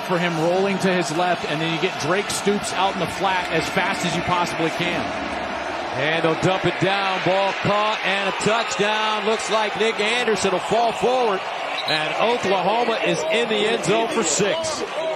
for him rolling to his left, and then you get Drake Stoops out in the flat as fast as you possibly can. And they'll dump it down. Ball caught and a touchdown. Looks like Nick Anderson will fall forward. And Oklahoma is in the end zone for 6.